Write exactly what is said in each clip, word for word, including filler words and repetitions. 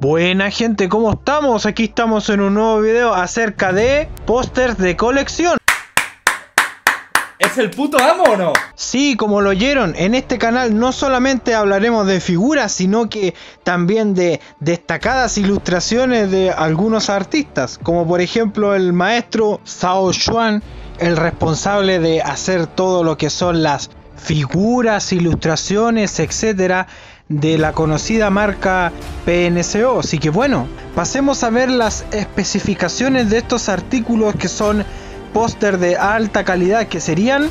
Buena gente, ¿cómo estamos? Aquí estamos en un nuevo video acerca de pósters de colección. ¿Es el puto amo o no? Sí, como lo oyeron, en este canal no solamente hablaremos de figuras, sino que también de destacadas ilustraciones de algunos artistas, como por ejemplo el maestro Zhao Xuan, el responsable de hacer todo lo que son las figuras, ilustraciones, etcétera, de la conocida marca P N C O. Así que bueno, pasemos a ver las especificaciones de estos artículos que son póster de alta calidad, que serían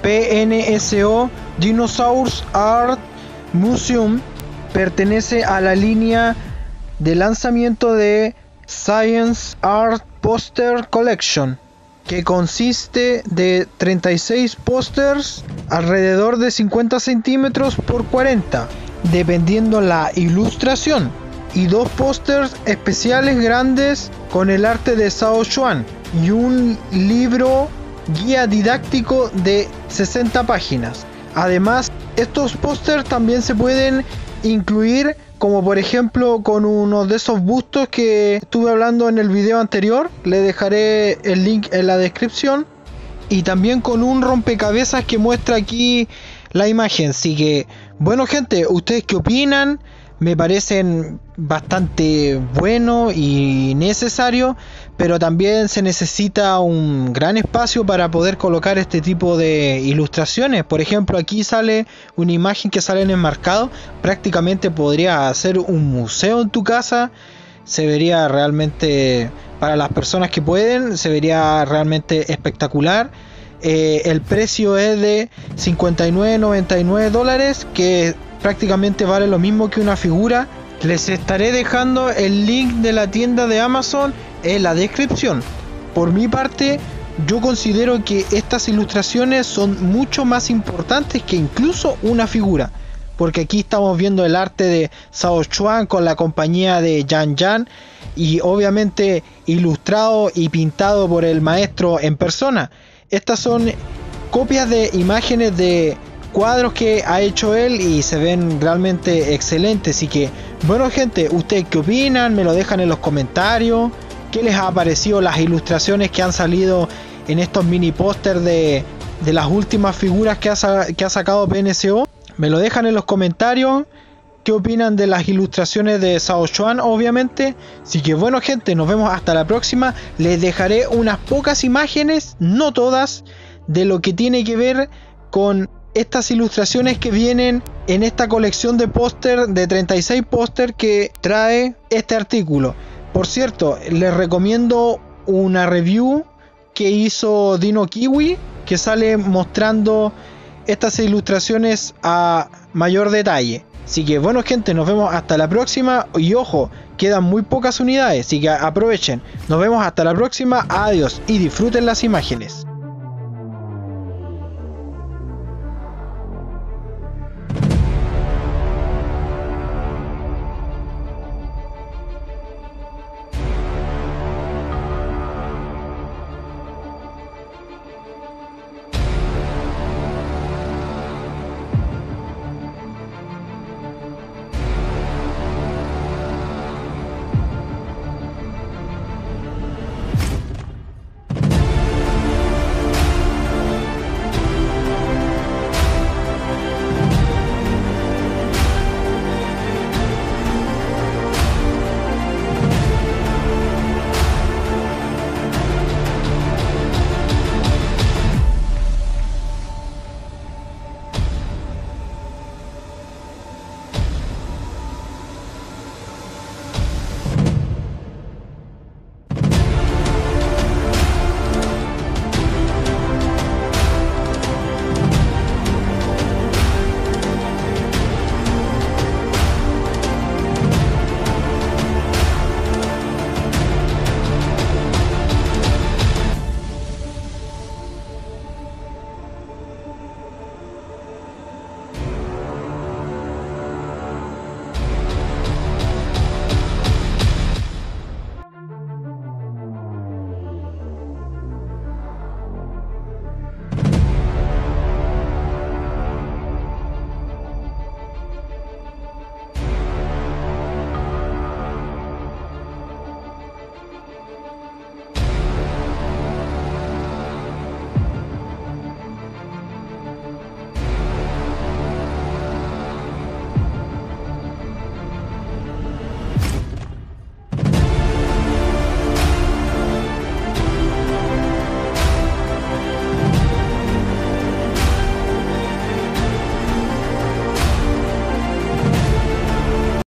P N S O Dinosaurs Art Museum. Pertenece a la línea de lanzamiento de Science Art Poster Collection, que consiste de treinta y seis pósters alrededor de cincuenta centímetros por cuarenta, dependiendo la ilustración, y dos pósters especiales grandes con el arte de Zhao Xuan y un libro guía didáctico de sesenta páginas. Además, estos pósters también se pueden incluir, como por ejemplo con uno de esos bustos que estuve hablando en el video anterior, le dejaré el link en la descripción, y también con un rompecabezas que muestra aquí la imagen. Así que bueno gente, ¿ustedes qué opinan? Me parecen bastante bueno y necesario, pero también se necesita un gran espacio para poder colocar este tipo de ilustraciones. Por ejemplo, aquí sale una imagen que sale en enmarcado. Prácticamente podría hacer un museo en tu casa. Se vería realmente, para las personas que pueden, se vería realmente espectacular. Eh, el precio es de cincuenta y nueve noventa y nueve dólares, que prácticamente vale lo mismo que una figura. Les estaré dejando el link de la tienda de Amazon en la descripción. Por mi parte, yo considero que estas ilustraciones son mucho más importantes que incluso una figura, porque aquí estamos viendo el arte de Zhao Xuan con la compañía de Yan Yan, y obviamente ilustrado y pintado por el maestro en persona. Estas son copias de imágenes de cuadros que ha hecho él y se ven realmente excelentes. Así que bueno gente, ¿ustedes qué opinan? Me lo dejan en los comentarios. ¿Qué les ha parecido las ilustraciones que han salido en estos mini pósters de, de las últimas figuras que ha, que ha sacado P N C O? Me lo dejan en los comentarios. ¿Qué opinan de las ilustraciones de Zhao Xuan? Obviamente. Así que bueno gente, nos vemos hasta la próxima. Les dejaré unas pocas imágenes, no todas, de lo que tiene que ver con estas ilustraciones que vienen en esta colección de póster, de treinta y seis póster que trae este artículo. Por cierto, les recomiendo una review que hizo Dino Kiwi, que sale mostrando estas ilustraciones a mayor detalle. Así que bueno gente, nos vemos hasta la próxima. Y ojo, quedan muy pocas unidades, así que aprovechen. Nos vemos hasta la próxima, adiós y disfruten las imágenes.